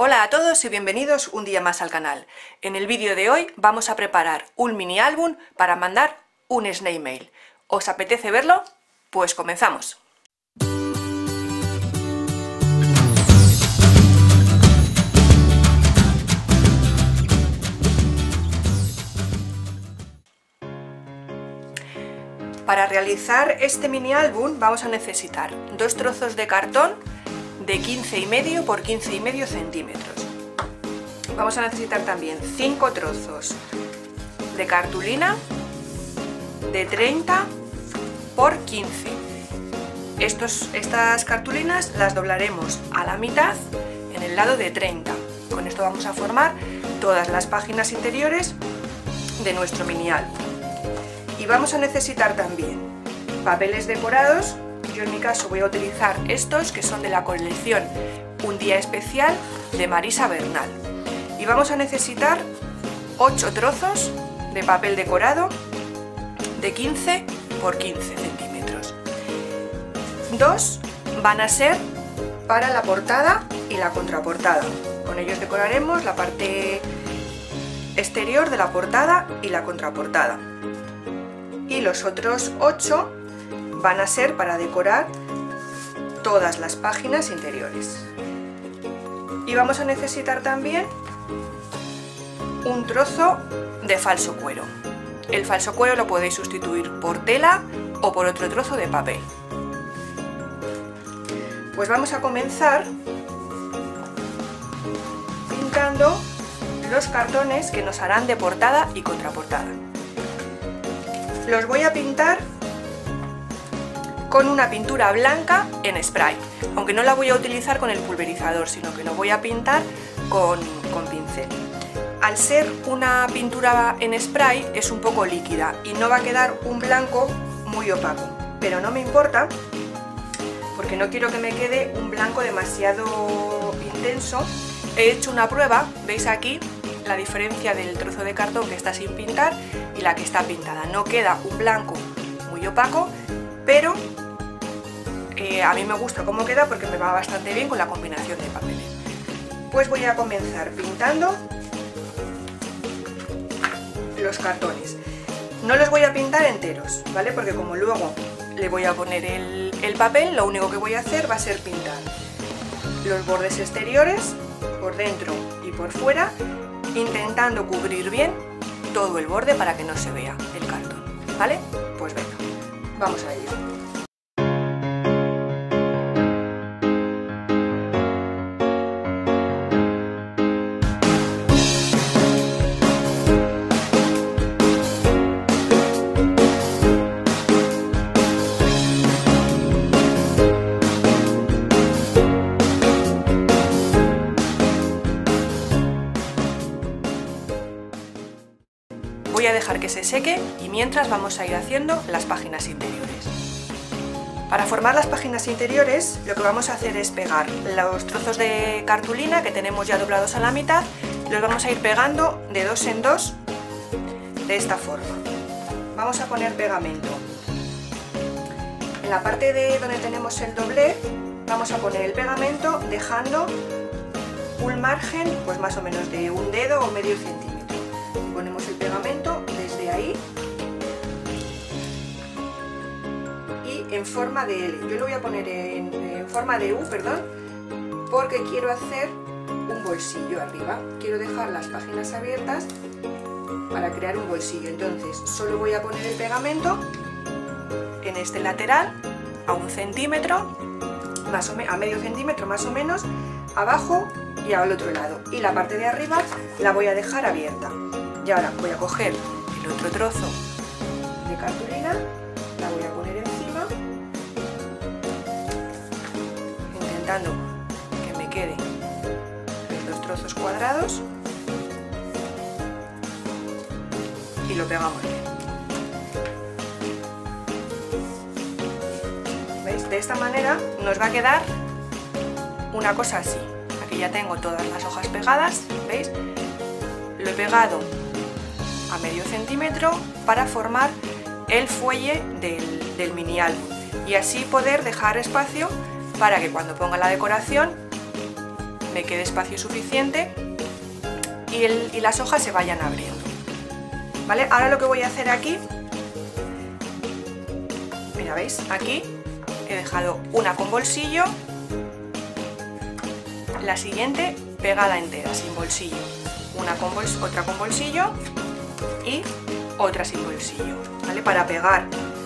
Hola a todos y bienvenidos un día más al canal. En el vídeo de hoy vamos a preparar un mini álbum para mandar un snail mail. ¿Os apetece verlo? Pues comenzamos. Para realizar este mini álbum vamos a necesitar 2 trozos de cartón de 15,5 por 15,5 centímetros. Vamos a necesitar también 5 trozos de cartulina de 30 por 15. Estas cartulinas las doblaremos a la mitad en el lado de 30. Con esto vamos a formar todas las páginas interiores de nuestro mini álbum. Y vamos a necesitar también papeles decorados. Yo en mi caso voy a utilizar estos que son de la colección Un Día Especial de Marisa Bernal. Y vamos a necesitar 8 trozos de papel decorado de 15 por 15 centímetros. 2 van a ser para la portada y la contraportada. Con ellos decoraremos la parte exterior de la portada y la contraportada. Y los otros 8 van a ser para decorar todas las páginas interiores. Y vamos a necesitar también un trozo de falso cuero. El falso cuero lo podéis sustituir por tela o por otro trozo de papel. Pues vamos a comenzar pintando los cartones que nos harán de portada y contraportada. Los voy a pintar con una pintura blanca en spray, aunque no la voy a utilizar con el pulverizador, sino que lo voy a pintar con pincel. Al ser una pintura en spray es un poco líquida y no va a quedar un blanco muy opaco, pero no me importa porque no quiero que me quede un blanco demasiado intenso. He hecho una prueba, veis aquí la diferencia del trozo de cartón que está sin pintar y la que está pintada. No queda un blanco muy opaco, pero a mí me gusta cómo queda porque me va bastante bien con la combinación de papeles. Pues voy a comenzar pintando los cartones. No los voy a pintar enteros, ¿vale? Porque como luego le voy a poner el papel, lo único que voy a hacer va a ser pintar los bordes exteriores por dentro y por fuera, intentando cubrir bien todo el borde para que no se vea el cartón, ¿vale? Pues venga, vamos a ello. Voy a dejar que se seque y mientras vamos a ir haciendo las páginas interiores. Para formar las páginas interiores lo que vamos a hacer es pegar los trozos de cartulina que tenemos ya doblados a la mitad, los vamos a ir pegando de 2 en 2 de esta forma. Vamos a poner pegamento. En la parte de donde tenemos el doblez vamos a poner el pegamento dejando un margen pues más o menos de un dedo o medio centímetro. Ponemos el pegamento desde ahí y en forma de L. Yo lo voy a poner en forma de U, perdón, porque quiero hacer un bolsillo arriba. Quiero dejar las páginas abiertas para crear un bolsillo. Entonces solo voy a poner el pegamento en este lateral a 1 centímetro, a medio centímetro más o menos, abajo y al otro lado. Y la parte de arriba la voy a dejar abierta. Y ahora voy a coger el otro trozo de cartulina, la voy a poner encima, intentando que me queden los 2 trozos cuadrados y lo pegamos bien. ¿Veis? De esta manera nos va a quedar una cosa así. Aquí ya tengo todas las hojas pegadas, ¿veis? Lo he pegado a medio centímetro para formar el fuelle del mini álbum y así poder dejar espacio para que cuando ponga la decoración me quede espacio suficiente y las hojas se vayan abriendo. ¿Vale? Ahora lo que voy a hacer aquí, mira, ¿veis? Aquí he dejado una con bolsillo, la siguiente pegada entera, sin bolsillo, otra con bolsillo y otra sin bolsillo, ¿vale? Para pegar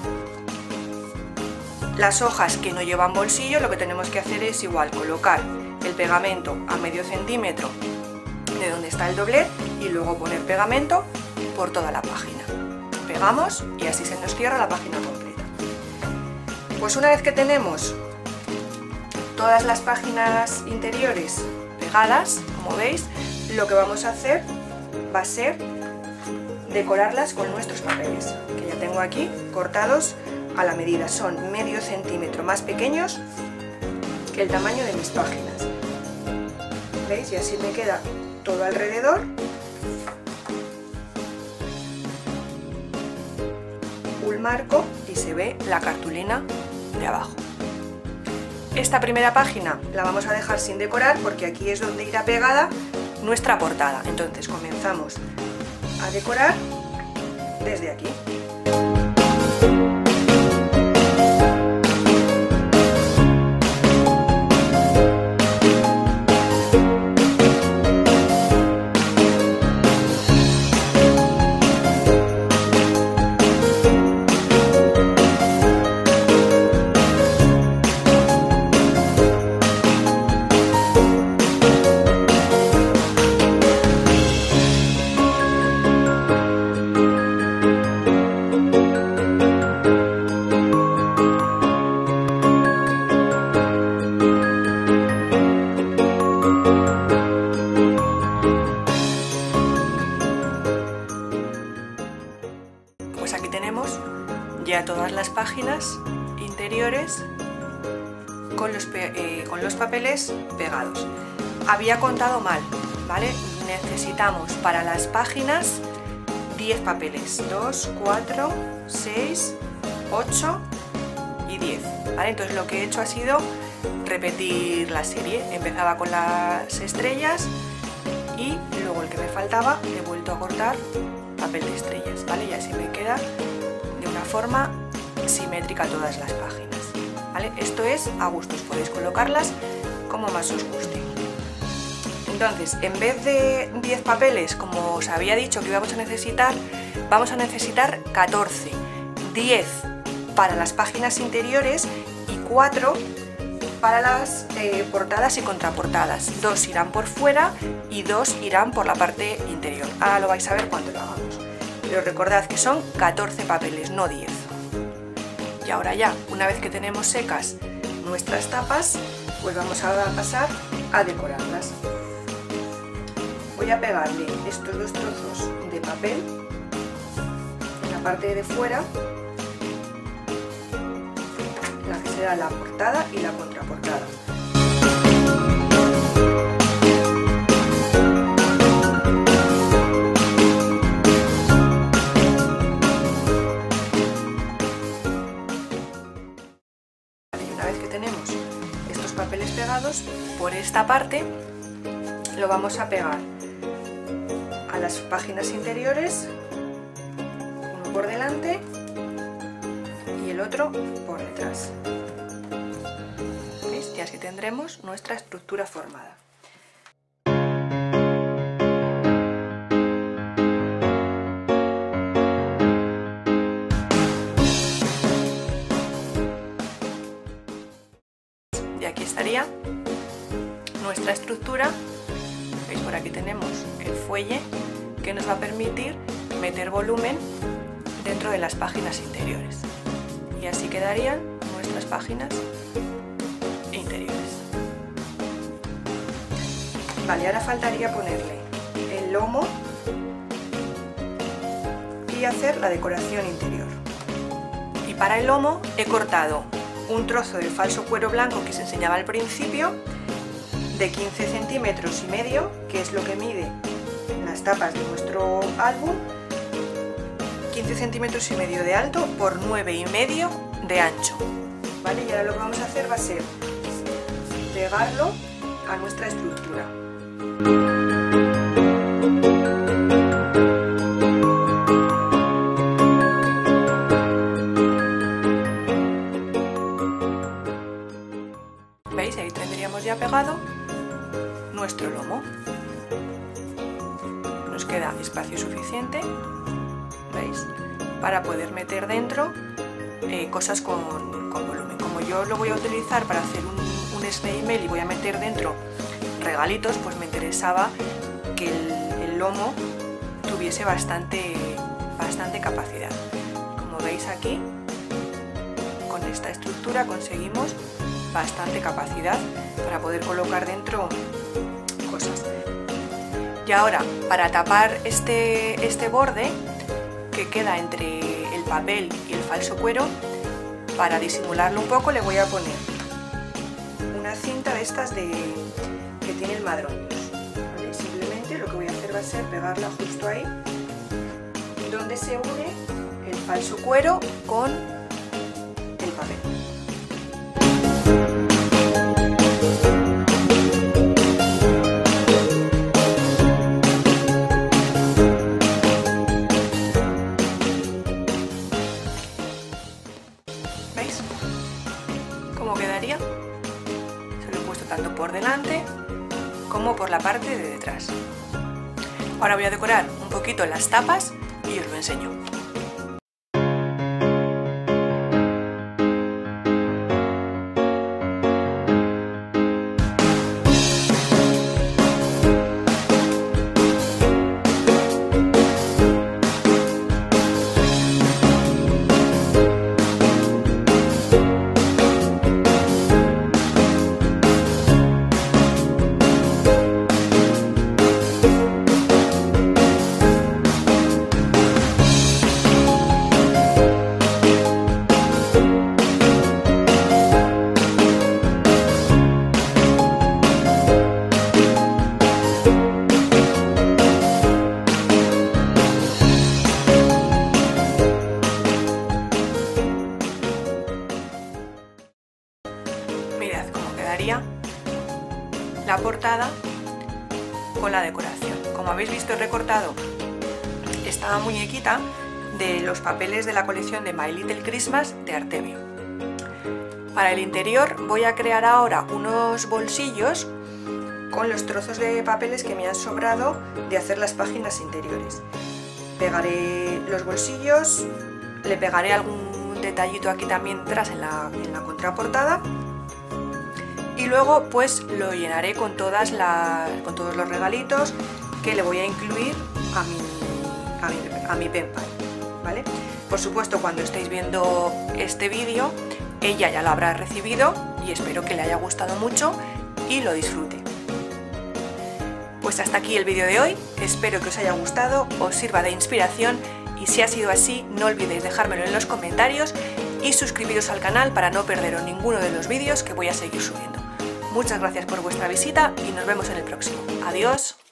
las hojas que no llevan bolsillo, lo que tenemos que hacer es igual colocar el pegamento a medio centímetro de donde está el doblez y luego poner pegamento por toda la página. Pegamos y así se nos cierra la página completa. Pues una vez que tenemos todas las páginas interiores pegadas, como veis, lo que vamos a hacer va a ser decorarlas con nuestros papeles, que ya tengo aquí cortados a la medida. Son medio centímetro más pequeños que el tamaño de mis páginas. ¿Veis? Y así me queda todo alrededor. Un marco y se ve la cartulina de abajo. Esta primera página la vamos a dejar sin decorar porque aquí es donde irá pegada nuestra portada. Entonces comenzamos a decorar desde aquí. Pues aquí tenemos ya todas las páginas interiores con los papeles pegados. Había contado mal, ¿vale? Necesitamos para las páginas 10 papeles, 2, 4, 6, 8 y 10, ¿vale? Entonces lo que he hecho ha sido repetir la serie. Empezaba con las estrellas y luego el que me faltaba he vuelto a cortar papel de estrellas, ¿vale? Y así me queda de una forma simétrica todas las páginas, ¿vale? Esto es a gustos, podéis colocarlas como más os guste. Entonces, en vez de 10 papeles, como os había dicho que íbamos a necesitar 14, 10 para las páginas interiores y 4 para las portadas y contraportadas. 2 irán por fuera y 2 irán por la parte interior. Ahora lo vais a ver cuando lo hagamos. Pero recordad que son 14 papeles, no 10. Y ahora ya, una vez que tenemos secas nuestras tapas, pues vamos a pasar a decorarlas. Voy a pegarle estos dos trozos de papel en la parte de fuera, la que será la portada y la contraportada. Y una vez que tenemos estos papeles pegados, por esta parte lo vamos a pegar a las páginas interiores, uno por delante y el otro por detrás. ¿Veis? Y así tendremos nuestra estructura formada. Y aquí estaría nuestra estructura. ¿Veis? Por aquí tenemos el fuelle que nos va a permitir meter volumen dentro de las páginas interiores. Y así quedarían nuestras páginas interiores. Vale, ahora faltaría ponerle el lomo y hacer la decoración interior. Y para el lomo he cortado un trozo del falso cuero blanco que os enseñaba al principio, de 15 centímetros y medio, que es lo que mide las tapas de nuestro álbum, 15 centímetros y medio de alto por 9,5 de ancho, ¿vale? Y ahora lo que vamos a hacer va a ser pegarlo a nuestra estructura. ¿Veis? Ahí tendríamos ya pegado nuestro lomo. Nos queda espacio suficiente, ¿veis?, para poder meter dentro cosas con volumen. Como yo lo voy a utilizar para hacer un snail mail y voy a meter dentro regalitos, pues me interesaba que el lomo tuviese bastante capacidad. Como veis aquí, con esta estructura conseguimos bastante capacidad para poder colocar dentro cosas. Y ahora, para tapar este borde que queda entre el papel y el falso cuero, para disimularlo un poco le voy a poner una cinta de estas que tiene el madrón. ¿Vale? Simplemente lo que voy a hacer va a ser pegarla justo ahí, donde se une el falso cuero con el papel. ¿Veis cómo quedaría? Se lo he puesto tanto por delante como por la parte de detrás. Ahora voy a decorar un poquito las tapas y os lo enseño. Mirad cómo quedaría la portada con la decoración. Como habéis visto, he recortado esta muñequita de los papeles de la colección de My Little Christmas de Artevio. Para el interior voy a crear ahora unos bolsillos con los trozos de papeles que me han sobrado de hacer las páginas interiores. Pegaré los bolsillos, le pegaré algún detallito aquí también detrás en la contraportada. Y luego pues lo llenaré con todos los regalitos que le voy a incluir a mi pen pal, ¿vale? Por supuesto, cuando estéis viendo este vídeo, ella ya lo habrá recibido y espero que le haya gustado mucho y lo disfrute. Pues hasta aquí el vídeo de hoy, espero que os haya gustado, os sirva de inspiración y si ha sido así, no olvidéis dejármelo en los comentarios y suscribiros al canal para no perderos ninguno de los vídeos que voy a seguir subiendo. Muchas gracias por vuestra visita y nos vemos en el próximo. Adiós.